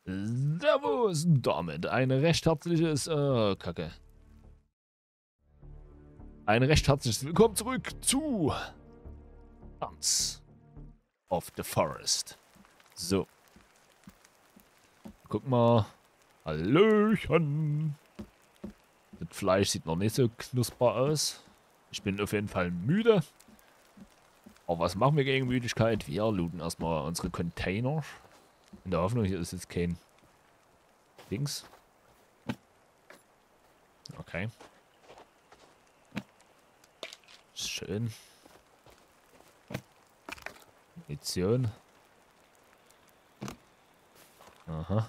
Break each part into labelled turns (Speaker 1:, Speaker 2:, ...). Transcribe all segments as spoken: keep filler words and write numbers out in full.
Speaker 1: Servus, damit ein recht herzliches, äh, Kacke. Ein recht herzliches Willkommen zurück zu Sons of the Forest. So. Guck mal. Hallöchen. Das Fleisch sieht noch nicht so knusper aus. Ich bin auf jeden Fall müde. Aber was machen wir gegen Müdigkeit? Wir looten erstmal unsere Container. In der Hoffnung, hier ist jetzt kein Dings. Okay. Schön. Munition. Aha.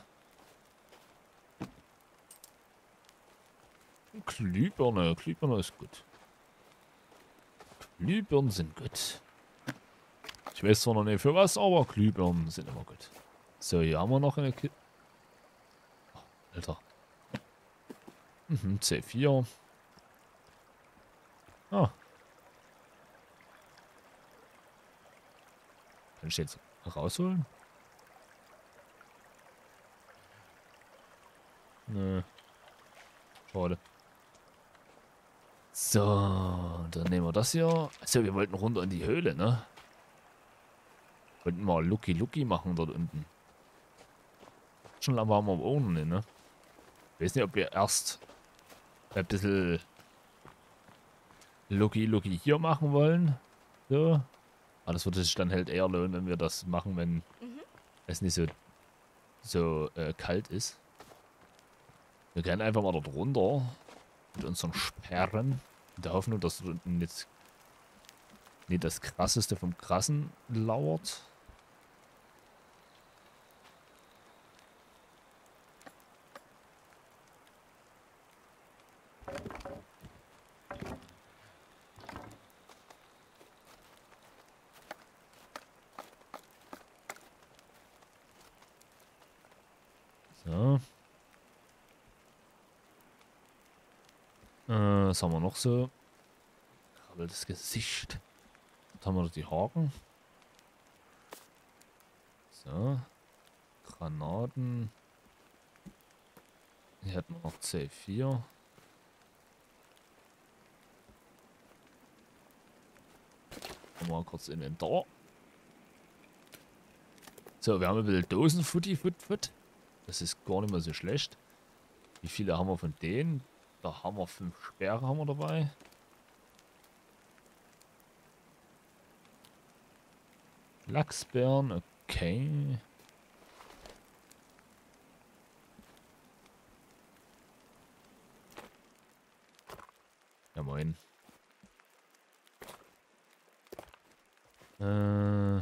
Speaker 1: Glühbirne. Glühbirne ist gut. Glühbirnen sind gut. Ich weiß zwar noch nicht für was, aber Glühbirnen sind immer gut. So, hier haben wir noch eine Kiste. Oh, Alter. Mhm, C vier. Ah. Kann ich jetzt rausholen? Nö. Schade. So, dann nehmen wir das hier. Also, wir wollten runter in die Höhle, ne? Wollten mal Lucky Lucky machen dort unten. Schon lange waren wir aber auch noch nicht, ne? Ich weiß nicht, ob wir erst ein bisschen Lucky Lucky hier machen wollen. So. Aber das würde sich dann halt eher lohnen, wenn wir das machen, wenn mhm. es nicht so, so äh, kalt ist. Wir können einfach mal dort runter mit unseren Sperren. In der Hoffnung, dass dort unten jetzt nicht das Krasseste vom Krassen lauert. So. Äh, was haben wir noch so? Aber das Gesicht. Jetzt haben wir noch die Haken. So. Granaten. Hier hätten wir noch C vier. Machen wir mal kurz Inventar. So, wir haben ein bisschen Dosenfutti, Fut, Fut. Das ist gar nicht mehr so schlecht. Wie viele haben wir von denen? Da haben wir fünf Speere haben wir dabei. Lachsbeeren, okay. Ja, moin. Äh.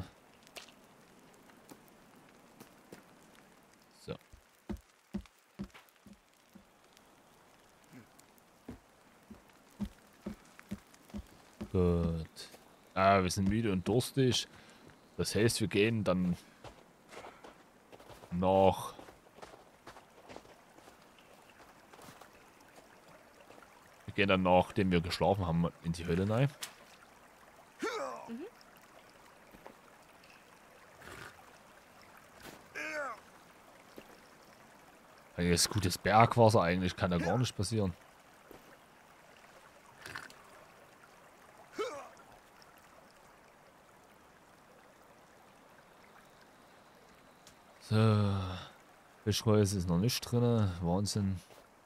Speaker 1: So. Gut. Ah, wir sind müde und durstig. Das heißt, wir gehen dann noch wir gehen dann, nachdem wir geschlafen haben, in die Höhle rein. Mhm. Eigentlich ist gutes Bergwasser, eigentlich kann da gar nicht passieren. So, Fischreis ist noch nicht drin. Wahnsinn.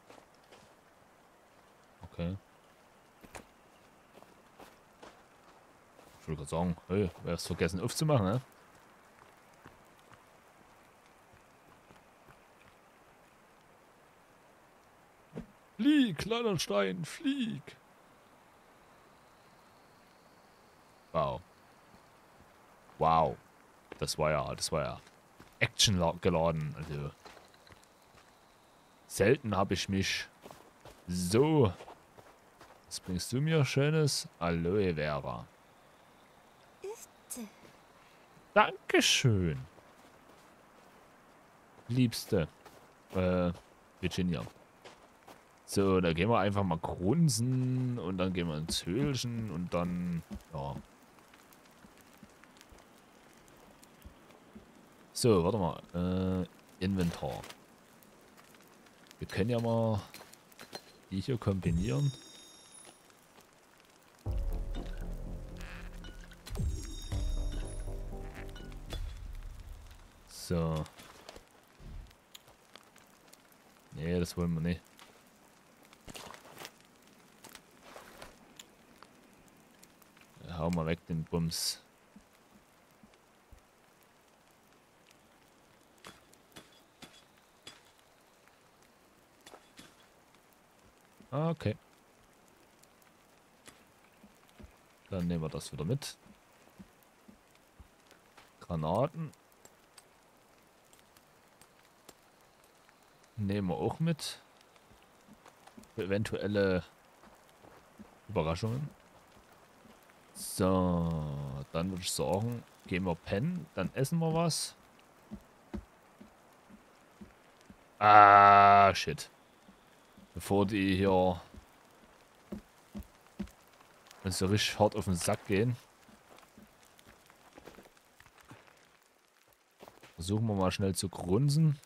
Speaker 1: Okay. Ich wollte gerade sagen, hey, wer hat es vergessen aufzumachen, ne? Flieg, kleiner Stein, flieg! Wow. Wow. Das war ja, das war ja Action geladen. Also selten habe ich mich so. Was bringst du mir Schönes? Aloe Vera. Dankeschön. Liebste. Äh, Virginia. So, da gehen wir einfach mal grunzen und dann gehen wir ins Höhlchen und dann, ja. So, warte mal. Äh, Inventar. Wir können ja mal die hier kombinieren. So. Nee, das wollen wir nicht. Hau mal weg den Bums. Okay. Dann nehmen wir das wieder mit. Granaten. Nehmen wir auch mit. Für eventuelle Überraschungen. So, dann würde ich sagen, gehen wir pennen, dann essen wir was. Ah, shit. Bevor die hier uns so richtig hart auf den Sack gehen. Versuchen wir mal schnell zu grunzen.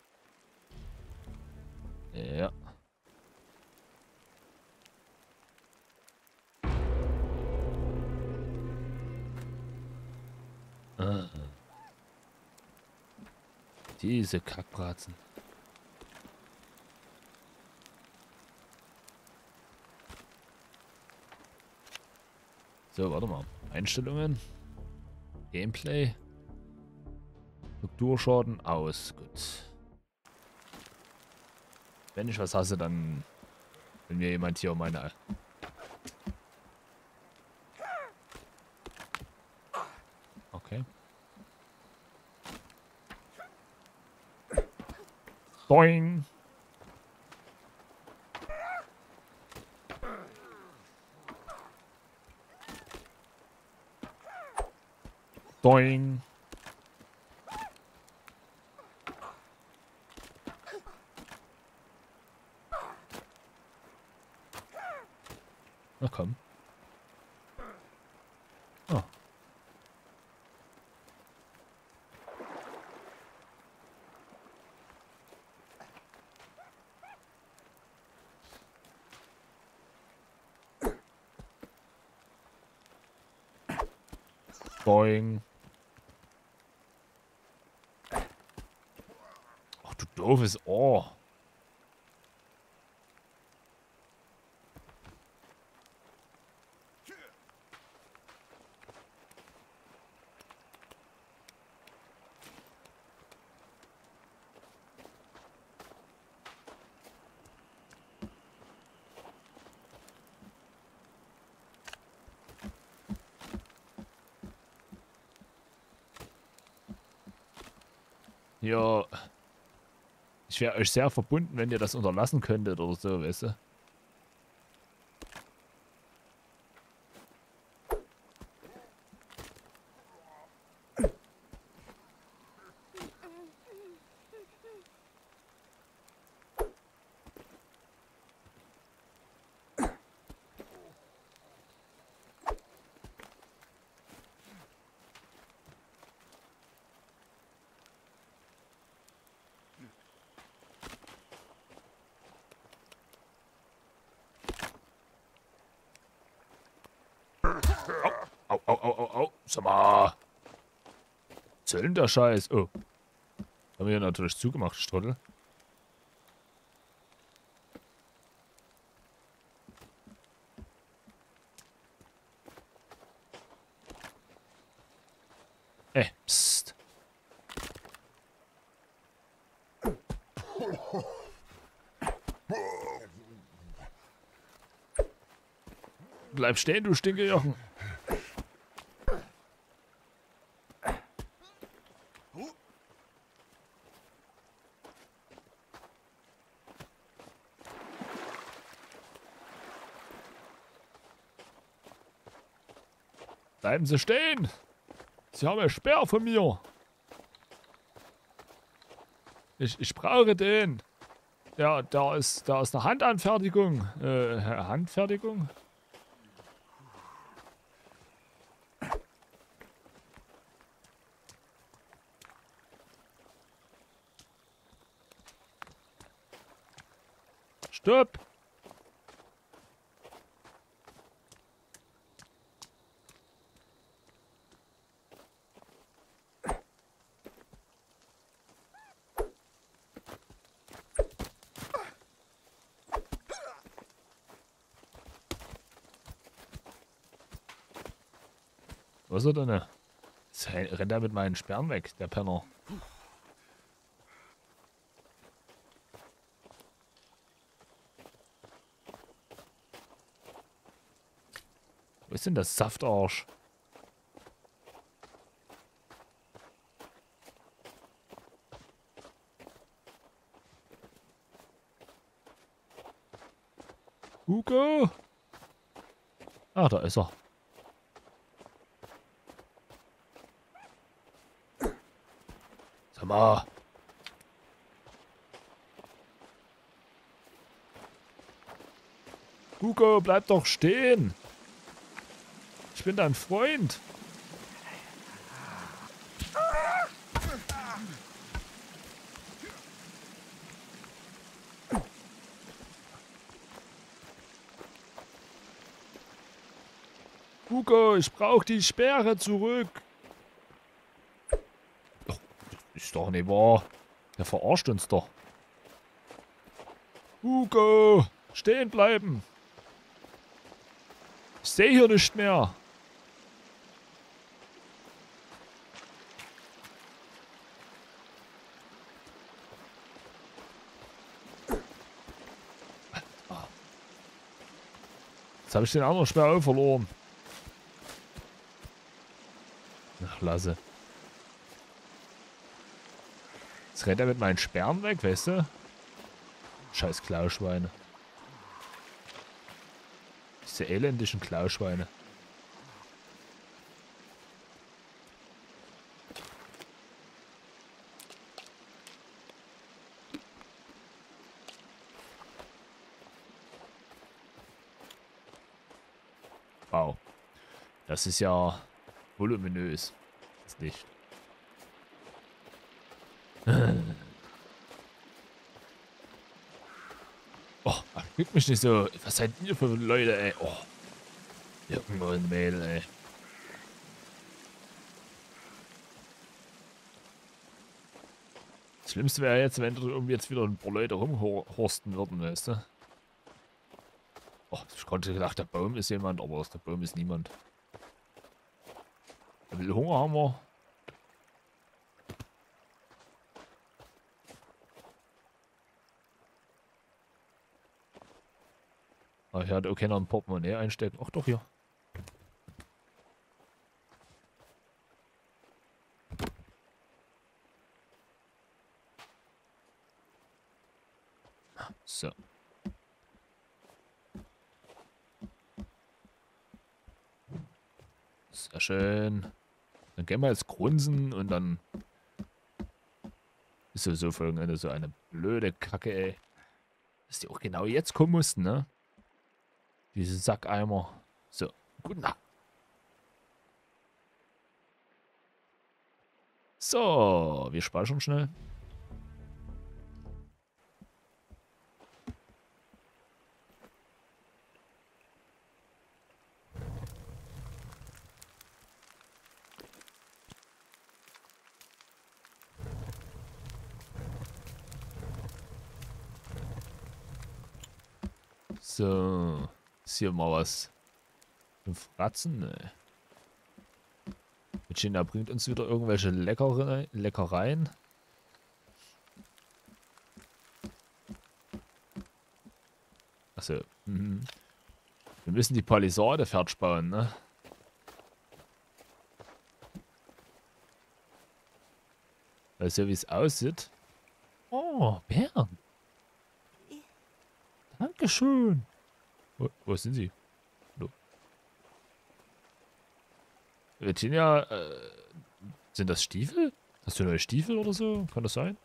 Speaker 1: Ja. Ah. Diese Kackbratzen. So, warte mal. Einstellungen. Gameplay. Strukturschaden aus. Gut. Wenn ich was hasse, dann will mir jemand hier meine... Okay. Boing. Boing. Na komm. Oh. Boing. Ach du doofes Ohr. Ja, ich wäre euch sehr verbunden, wenn ihr das unterlassen könntet oder so, weißt du? Au, au, au, au, au. Sag mal. Was soll denn der Scheiß? Oh. Haben wir ja natürlich zugemacht, Strottel. Äh, psst. Bleib stehen, du Stinkejochen. Bleiben Sie stehen. Sie haben einen Speer von mir. Ich, ich brauche den. Der, der ist, der ist eine Handanfertigung. Äh, Handfertigung? Stopp! Was ist er denn? Jetzt rennt er mit meinen Sperren weg, der Penner. Wo ist denn das Saftarsch? Hugo! Ah, da ist er. Sag mal. Hugo, bleib doch stehen. Ich bin dein Freund. Hugo, ich brauche die Sperre zurück. Oh, ist doch nicht wahr. Der verarscht uns doch. Hugo, stehen bleiben. Ich sehe hier nicht mehr. Jetzt habe ich den anderen Sperr auch verloren. Ach, lasse. Jetzt rennt er mit meinen Sperren weg, weißt du? Scheiß Klauschweine. Diese elendischen Klauschweine. Wow. Das ist ja voluminös. Das Licht. Oh, guck mich nicht so. Was seid ihr für Leute, ey? Oh. Irgendwo ein Mädel, ey. Das Schlimmste wäre jetzt, wenn da irgendwie jetzt wieder ein paar Leute rumhorsten würden, weißt du? Oh, ich konnte gedacht, der Baum ist jemand, aber der Baum ist niemand. Wie viel Hunger haben wir? Ah, hier hat auch keiner ein Portemonnaie einstecken. Ach doch, hier. So. Sehr schön. Dann gehen wir jetzt grunzen und dann ist sowieso folgende so eine blöde Kacke, ey. Dass die auch genau jetzt kommen mussten, ne? Diese Sackeimer. So, guten Nacht. So, wir speichern schnell. So, ist hier mal was zum Fratzen? Ne. Virginia bringt uns wieder irgendwelche Leckere Leckereien. Achso, mhm. Wir müssen die Palisade fertig bauen, ne? Weil so wie es aussieht. Oh, Bären. Dankeschön. Wo, wo sind sie? Hallo. Virginia, äh, sind das Stiefel? Hast du neue Stiefel oder so? Kann das sein?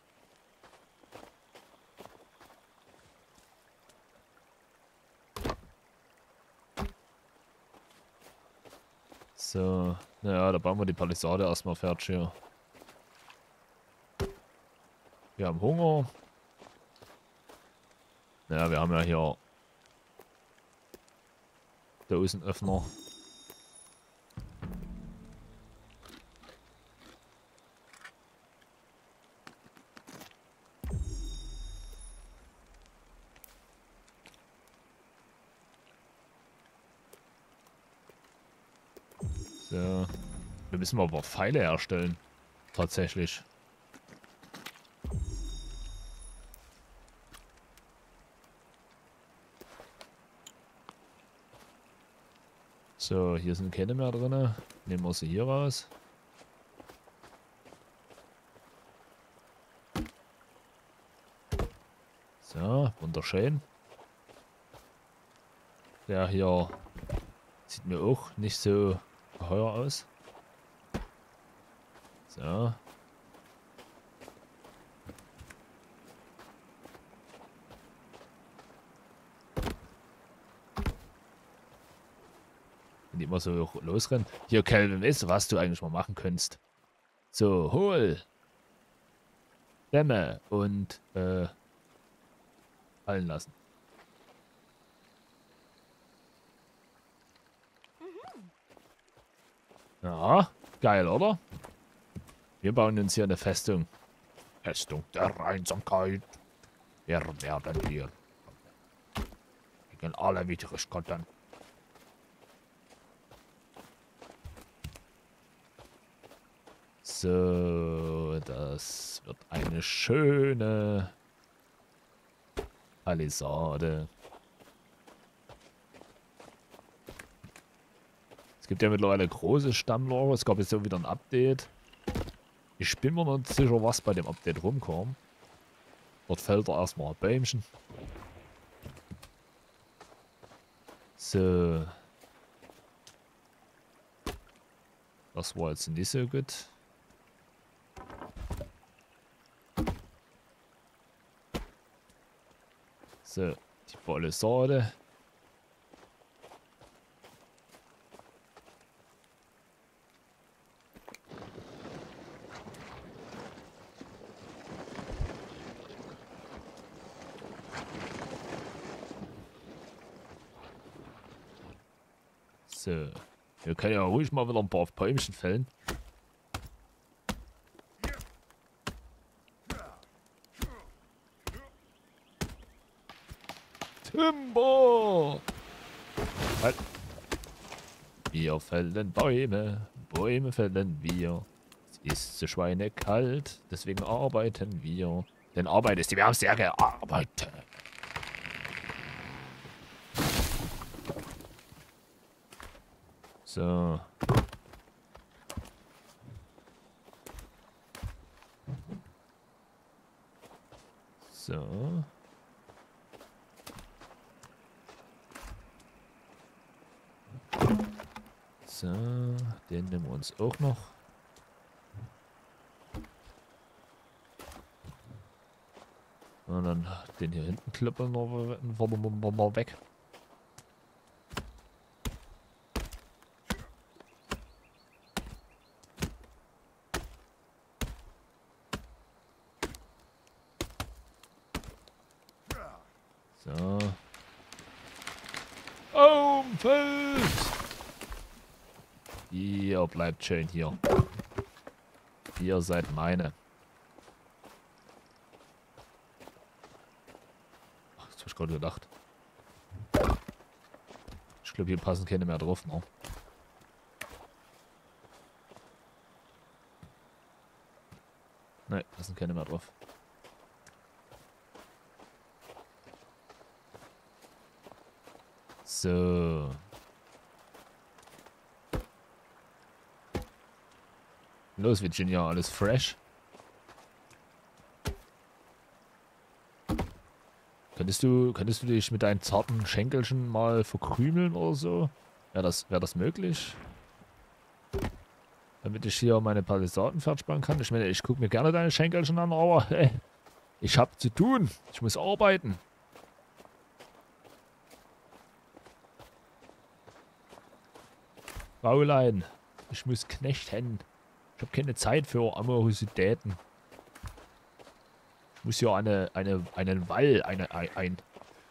Speaker 1: So, naja, da bauen wir die Palisade erstmal fertig hier. Wir haben Hunger. Naja, wir haben ja hier Dosenöffner. So. Wir müssen aber Pfeile herstellen. Tatsächlich. So, hier sind keine mehr drin. Nehmen wir sie hier raus. So, wunderschön. Der hier sieht mir auch nicht so teuer aus. So. Wenn die immer so losrennen. Hier, Calvin, weißt du, was du eigentlich mal machen könntest? So, hol. Dämme und äh, fallen lassen. Ja, geil, oder? Wir bauen uns hier eine Festung. Festung der Einsamkeit. Wir werden hier gegen alle Widrigkeiten. So, das wird eine schöne Palisade. Es gibt ja mittlerweile große Stammlager. Es gab jetzt so wieder ein Update. Ich bin mir nicht sicher, was bei dem Update rumkam. Dort fällt er erstmal ein Bäumchen. So. Das war jetzt nicht so gut. So, die Palisade. So. Wir können ja ruhig mal wieder ein paar Bäumchen fällen. Timber! Halt. Wir fällen Bäume, Bäume fällen wir. Es ist so schweinekalt, deswegen arbeiten wir. Denn Arbeit ist die wärmste Arbeit. So. So. So, den nehmen wir uns auch noch. Und dann den hier hinten klippern wir mal weg. So. Umfeld! Ihr bleibt schön hier. Ihr seid meine. Ach, das hab ich gerade gedacht. Ich glaube, hier passen keine mehr drauf, ne? Ne, passen keine mehr drauf. So. Los, Virginia, alles fresh. Könntest du, könntest du dich mit deinen zarten Schenkelchen mal verkrümeln oder so? Wäre das, wäre das möglich? Damit ich hier meine Palisaden fertig bauen kann. Ich meine, ich gucke mir gerne deine Schenkelchen an, aber hey, ich habe zu tun. Ich muss arbeiten. Fräulein, ich muss knechten. Ich habe keine Zeit für Amorositäten. Ich muss ja eine, eine, einen Wall, eine, ein,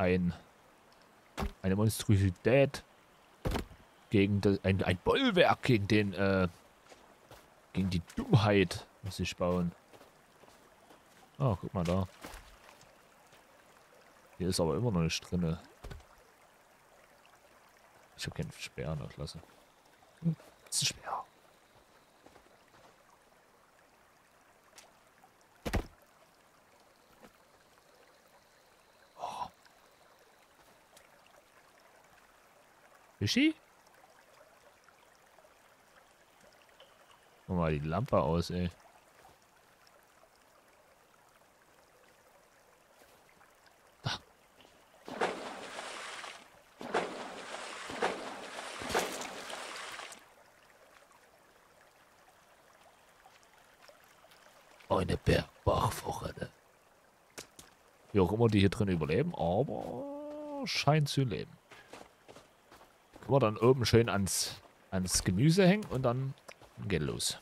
Speaker 1: ein, eine Monstrosität gegen das, ein, ein Bollwerk gegen den, äh, gegen die Dummheit muss ich bauen. Ah, guck mal da. Hier ist aber immer noch nicht drin. Ich habe keinen Speer in der Klasse. Hm, das ist schwer. Oh. Fischi? Mach mal die Lampe aus, ey. Da. Eine Bergbachforelle. Wie auch immer die hier drin überleben, aber scheint zu leben. Können wir dann oben schön ans, ans Gemüse hängen und dann geht los.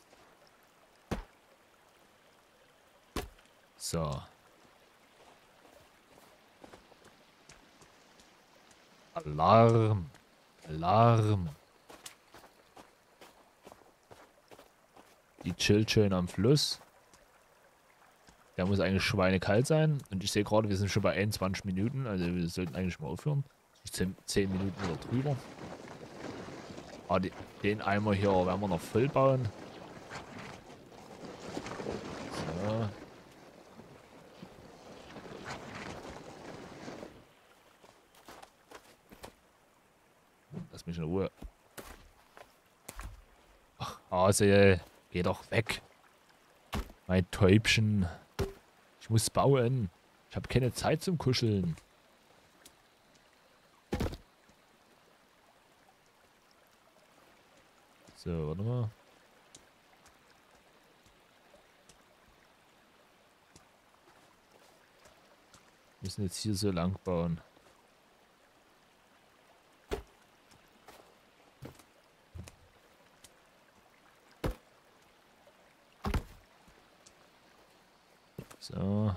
Speaker 1: So. Alarm. Alarm. Die chillt schön am Fluss. Der muss eigentlich schweinekalt sein. Und ich sehe gerade, wir sind schon bei einundzwanzig Minuten. Also wir sollten eigentlich mal aufhören. zehn Minuten oder drüber. Ah, die, den Eimer hier werden wir noch voll bauen. So. Lass mich in Ruhe. Ach, Hase, geh doch weg. Mein Täubchen. Ich muss bauen. Ich habe keine Zeit zum Kuscheln. So, warte mal. Wir müssen jetzt hier so lang bauen. So.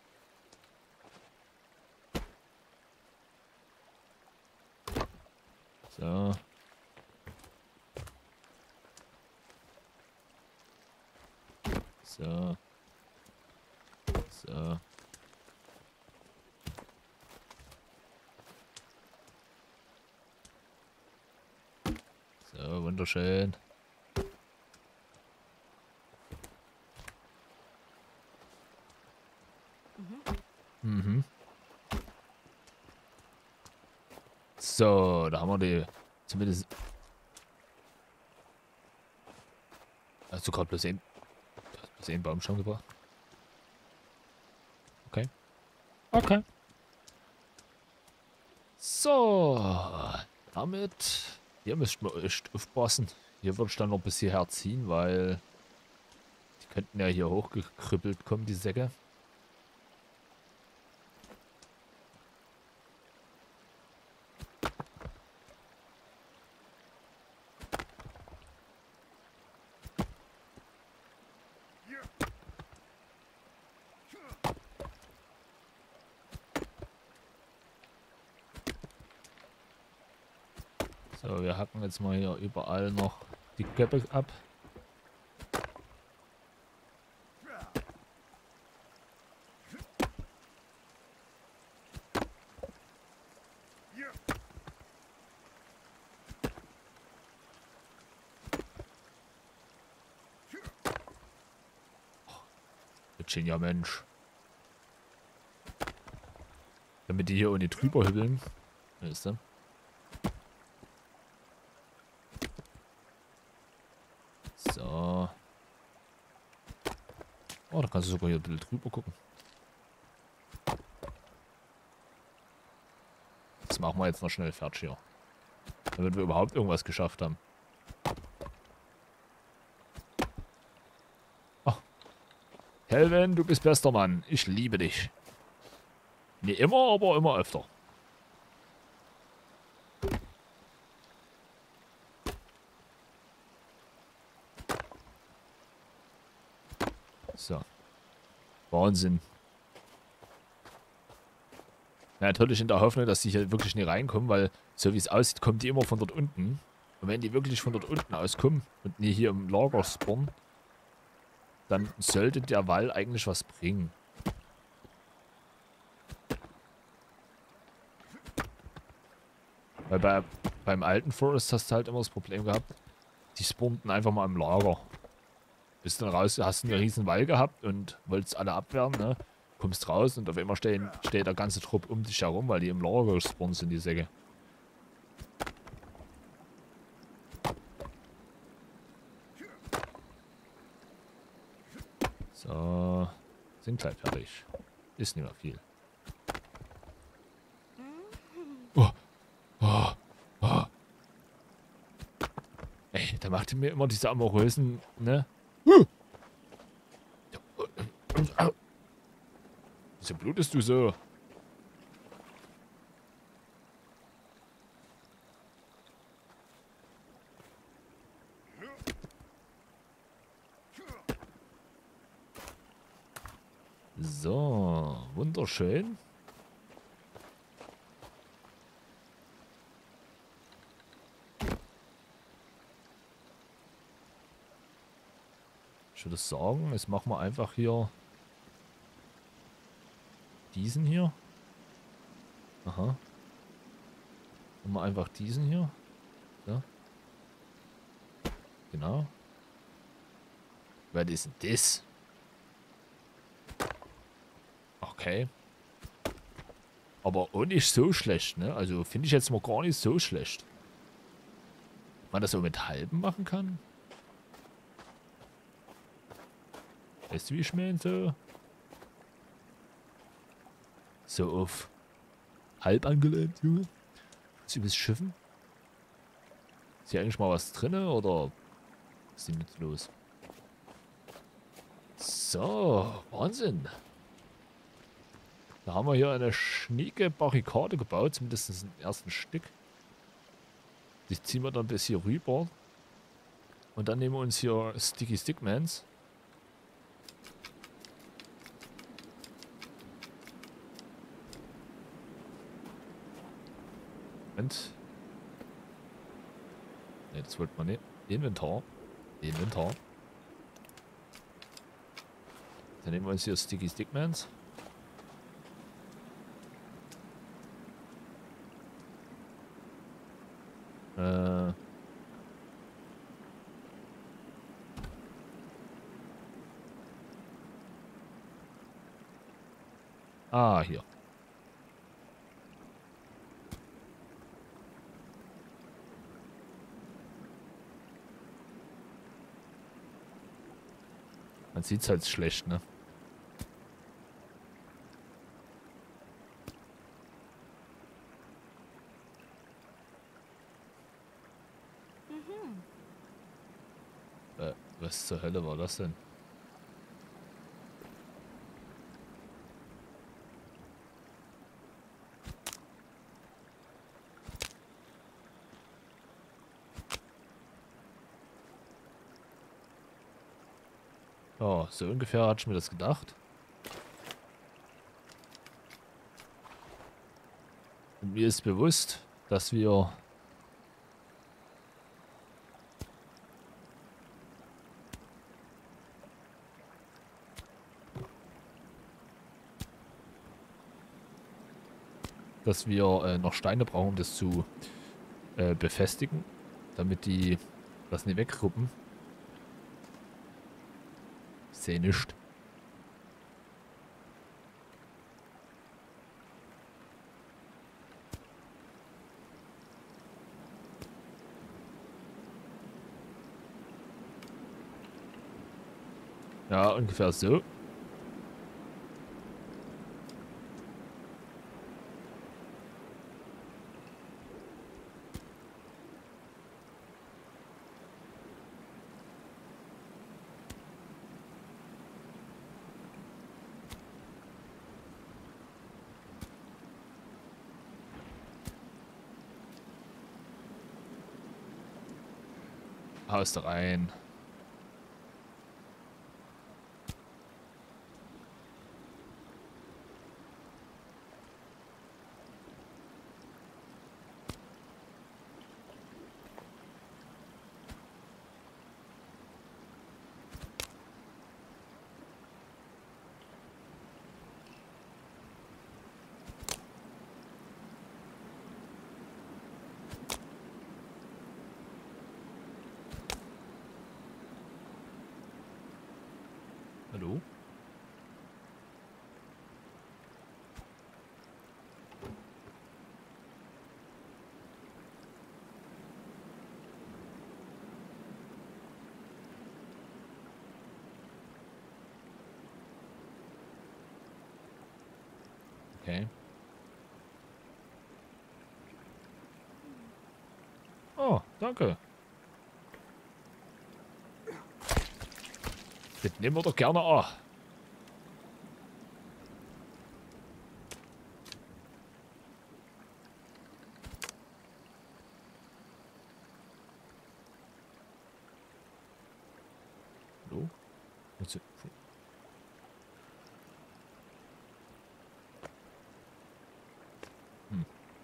Speaker 1: So. So. So. So, wunderschön. Mhm. So, da haben wir die zumindest. Hast du gerade bloß einen, bloß einen Baum schon gebracht? Okay. Okay. So, damit. Hier müssten wir echt aufpassen. Hier würde ich dann noch bis hierher ziehen, weil die könnten ja hier hochgekrüppelt kommen, die Säcke. So, wir hacken jetzt mal hier überall noch die Köpfe ab. Ja, Mensch. Damit die hier ohne drüber hübbeln. Weißt du? So. Oh, da kannst du sogar hier ein bisschen drüber gucken. Das machen wir jetzt noch schnell fertig hier. Damit wir überhaupt irgendwas geschafft haben. Oh. Kelvin, du bist bester Mann. Ich liebe dich. Nicht immer, aber immer öfter. So. Wahnsinn. Ja, natürlich in der Hoffnung, dass die hier wirklich nicht reinkommen, weil so wie es aussieht, kommen die immer von dort unten. Und wenn die wirklich von dort unten auskommen und nie hier im Lager spawnen, dann sollte der Wall eigentlich was bringen. Weil bei, beim alten Forest hast du halt immer das Problem gehabt, die spawnten einfach mal im Lager. Bist dann raus, hast einen riesen Wall gehabt und wolltest alle abwehren, ne? Kommst raus und auf einmal stehen, steht der ganze Trupp um dich herum, weil die im Lager gespawnt sind, die Säcke. So, sind gleich fertig. Ist nicht mehr viel. Oh, oh, oh. Ey, da macht ihr mir immer diese amorösen, ne? Wieso blutest du so? So, wunderschön. Ich würde sagen, jetzt machen wir einfach hier diesen hier. Aha. Machen wir einfach diesen hier. So. Genau. Was ist denn das? Okay. Aber auch nicht so schlecht, ne? Also finde ich jetzt mal gar nicht so schlecht. Man das so mit halben machen kann? Weißt du, wie ich meine? So. So auf halb angelehnt, Junge. Ist übers Schiffen? Ist hier eigentlich mal was drin oder ist denn jetzt los? So, Wahnsinn. Da haben wir hier eine schnieke Barrikade gebaut, zumindest ein ersten Stück. Die ziehen wir dann bis hier rüber. Und dann nehmen wir uns hier Sticky Stickmans. Und. Ne, das wollte man nicht. Inventar. Inventar. Dann nehmen wir uns hier Sticky Stickmans. Äh. Ah, hier. Man sieht es halt schlecht, ne? Äh, was zur Hölle war das denn? Ja, so ungefähr hatte ich mir das gedacht. Und mir ist bewusst, dass wir dass wir äh, noch Steine brauchen, um das zu äh, befestigen, damit die das nicht wegruppen. Ich sehe nichts. Ja, ungefähr so. Haust da rein. Okay. Oh, danke. Das nehmen wir doch gerne an. Hallo? Hm.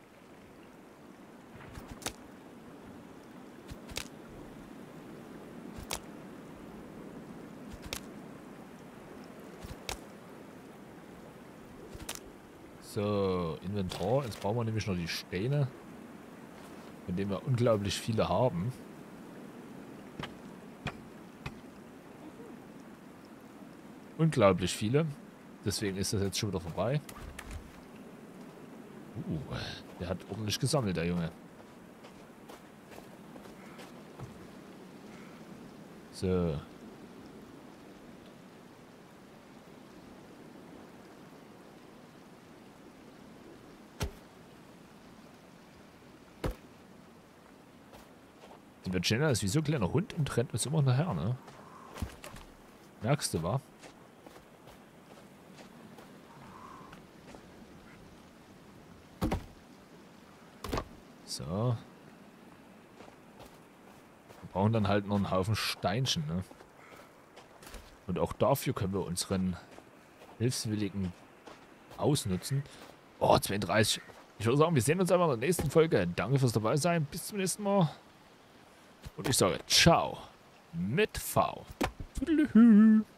Speaker 1: So, Inventar. Jetzt brauchen wir nämlich noch die Steine, von denen wir unglaublich viele haben. Unglaublich viele. Deswegen ist das jetzt schon wieder vorbei. Uh, der hat ordentlich gesammelt, der Junge. So. Die Virginia ist wie so ein kleiner Hund und rennt uns immer nachher, ne? Merkst du, wa? So. Wir brauchen dann halt noch einen Haufen Steinchen, ne? Und auch dafür können wir unseren Hilfswilligen ausnutzen. Oh, zweiunddreißig. Ich würde sagen, wir sehen uns einfach in der nächsten Folge. Danke fürs dabei sein. Bis zum nächsten Mal. Und ich sage ciao. Mit V. Tschüss.